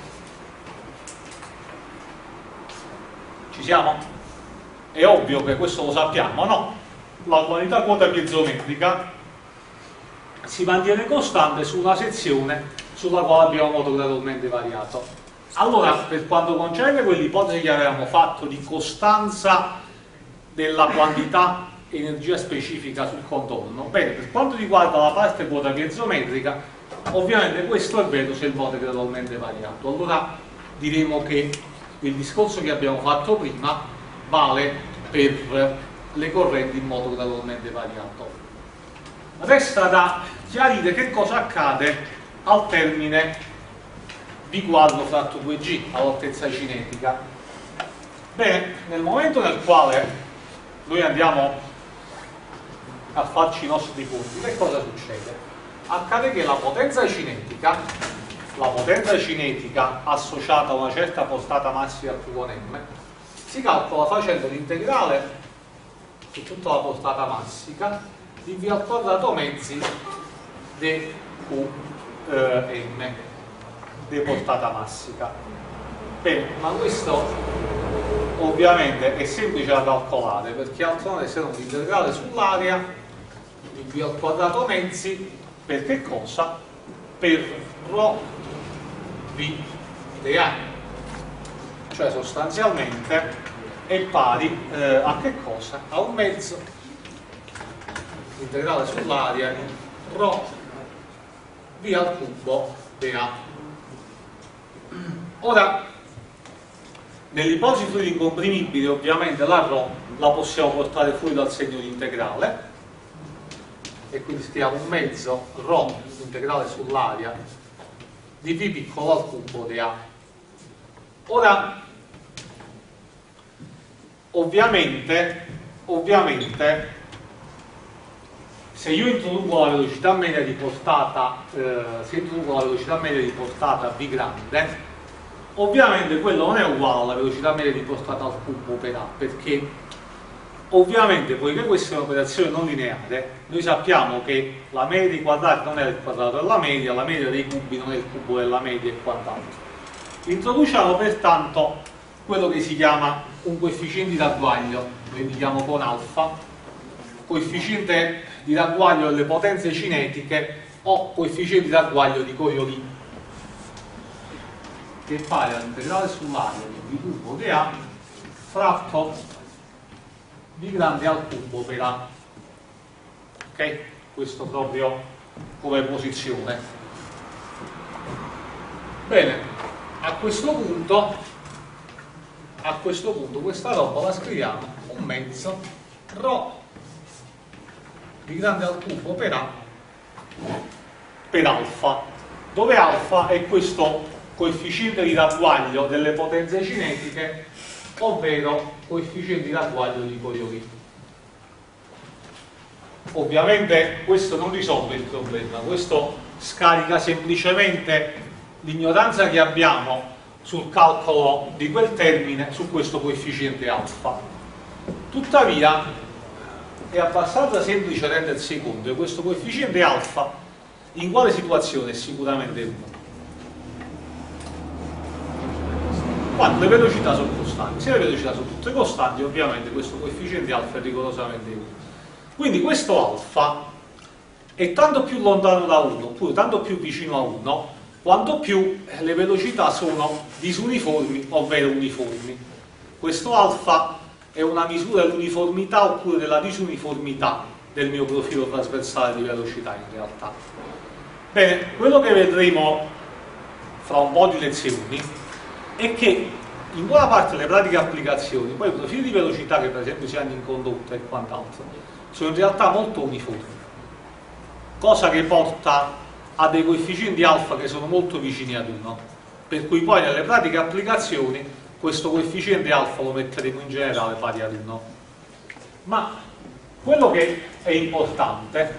Ci siamo? È ovvio che questo lo sappiamo, no? La quantità quota piezometrica si mantiene costante su una sezione sulla quale abbiamo moto gradualmente variato. Allora, per quanto concerne quell'ipotesi che avevamo fatto di costanza della quantità energia specifica sul contorno, bene, per quanto riguarda la parte quota piezometrica, ovviamente questo è vero se il moto è gradualmente variato. Allora diremo che il discorso che abbiamo fatto prima vale per le correnti in modo gradualmente variato. Resta da chiarire che cosa accade al termine v quadro fratto 2g all'altezza cinetica. Bene, nel momento nel quale noi andiamo a farci i nostri conti, che cosa succede? Accade che la potenza cinetica associata a una certa portata massima Q con M si calcola facendo l'integrale su tutta la portata massica di v al quadrato mezzi dqm di portata massica. Bene, ma questo ovviamente è semplice da calcolare, perché altro non è se non l'integrale sull'area di v al quadrato mezzi per che cosa? Per ρ v dA, cioè sostanzialmente è pari a che cosa? A un mezzo integrale sull'area di ρ v al cubo dA. Ora, nell'ipotesi fluidi incomprimibili ovviamente la ρ la possiamo portare fuori dal segno di integrale e quindi scriviamo un mezzo ρ integrale sull'area di v piccolo al cubo dA. Ora, ovviamente se io introduco la velocità media di portata v grande, ovviamente quello non è uguale alla velocità media di portata al cubo per A, perché ovviamente poiché questa è un'operazione non lineare, noi sappiamo che la media dei quadrati non è il quadrato della media, la media dei cubi non è il cubo della media e quant'altro. Introduciamo pertanto quello che si chiama un coefficiente di ragguaglio, lo indichiamo con alfa, coefficiente di ragguaglio delle potenze cinetiche o coefficiente di ragguaglio di Coriolis, che è pari all'integrale sull'area di v cubo dA fratto v grande al cubo per A. Ok? Questo proprio come posizione. Bene, a questo punto questa roba la scriviamo un mezzo ρ v grande al cubo per A per alfa, dove alfa è questo coefficiente di ragguaglio delle potenze cinetiche, ovvero coefficiente di ragguaglio di Coriolis. Ovviamente questo non risolve il problema, questo scarica semplicemente l'ignoranza che abbiamo sul calcolo di quel termine su questo coefficiente alfa. Tuttavia è abbastanza semplice rendersi conto che questo coefficiente alfa in quale situazione è sicuramente 1? Quando le velocità sono costanti. Se le velocità sono tutte costanti, ovviamente questo coefficiente alfa è rigorosamente 1. Quindi questo alfa è tanto più lontano da 1, oppure tanto più vicino a 1, quanto più le velocità sono disuniformi, ovvero uniformi. Questo alfa è una misura dell'uniformità oppure della disuniformità del mio profilo trasversale di velocità in realtà. Bene, quello che vedremo fra un po' di lezioni è che in buona parte delle pratiche applicazioni poi i profili di velocità che per esempio si hanno in condotta e quant'altro sono in realtà molto uniformi, cosa che porta a dei coefficienti alfa che sono molto vicini ad 1, per cui poi nelle pratiche applicazioni questo coefficiente alfa lo metteremo in generale pari ad 1. Ma quello che è importante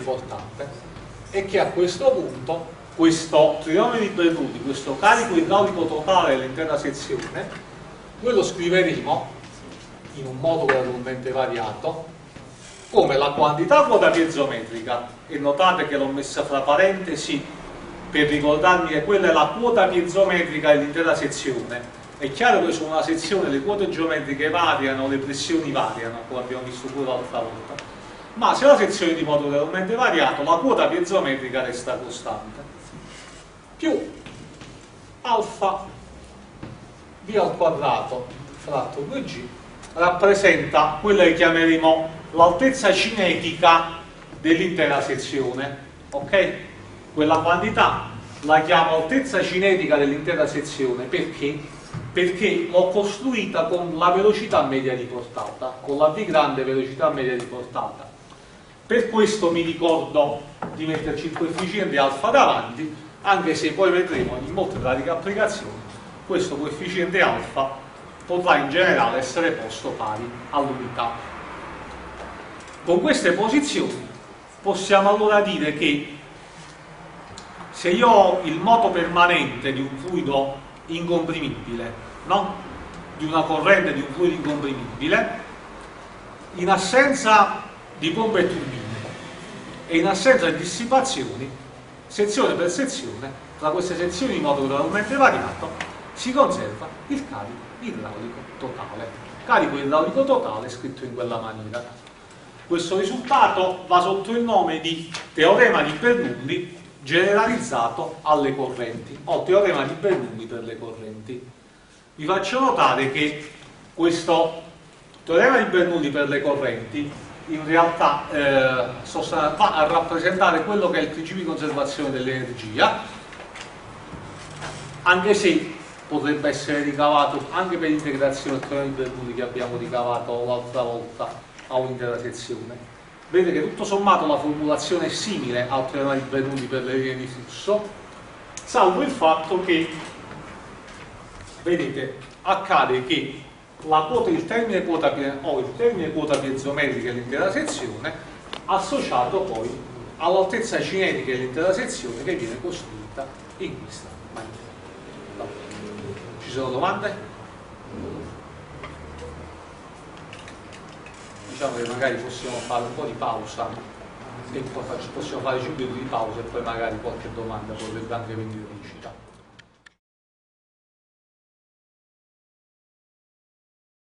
è che a questo punto questo trinomio di Bernoulli, questo carico idraulico totale dell'intera sezione, noi lo scriveremo in un modo gradualmente variato come la quantità quota piezometrica, e notate che l'ho messa fra parentesi per ricordarmi che quella è la quota piezometrica dell'intera sezione. È chiaro che su una sezione le quote geometriche variano, le pressioni variano, come abbiamo visto pure l'altra volta, ma se la sezione è di modo gradualmente variato, la quota piezometrica resta costante, più alfa v al quadrato fratto 2g rappresenta quella che chiameremo l'altezza cinetica dell'intera sezione, ok? Quella quantità la chiamo altezza cinetica dell'intera sezione perché l'ho costruita con la velocità media di portata, con la v grande velocità media di portata. Per questo mi ricordo di metterci il coefficiente alfa davanti, anche se poi vedremo in molte pratiche applicazioni questo coefficiente alfa potrà in generale essere posto pari all'unità. Con queste posizioni possiamo allora dire che se io ho il moto permanente di un fluido incomprimibile, no? Di una corrente di un fluido incomprimibile, in assenza di pompe e turbine e in assenza di dissipazioni, sezione per sezione, tra queste sezioni di moto gradualmente variato, si conserva il carico idraulico totale. Carico idraulico totale scritto in quella maniera. Questo risultato va sotto il nome di teorema di Bernoulli generalizzato alle correnti, o teorema di Bernoulli per le correnti. Vi faccio notare che questo teorema di Bernoulli per le correnti in realtà va a rappresentare quello che è il principio di conservazione dell'energia, anche se potrebbe essere ricavato anche per integrazione del teorema di Bernoulli che abbiamo ricavato l'altra volta a un'intera sezione. Vedete che tutto sommato la formulazione è simile al teorema di Bernoulli per le linee di flusso, salvo il fatto che, vedete, accade che il termine quota piezometrica dell'intera sezione associato poi all'altezza cinetica dell'intera sezione che viene costruita in questa maniera. Ci sono domande? Diciamo che magari possiamo fare un po' di pausa e poi possiamo fare 5 minuti di pausa e poi magari qualche domanda potrebbe anche venire in città.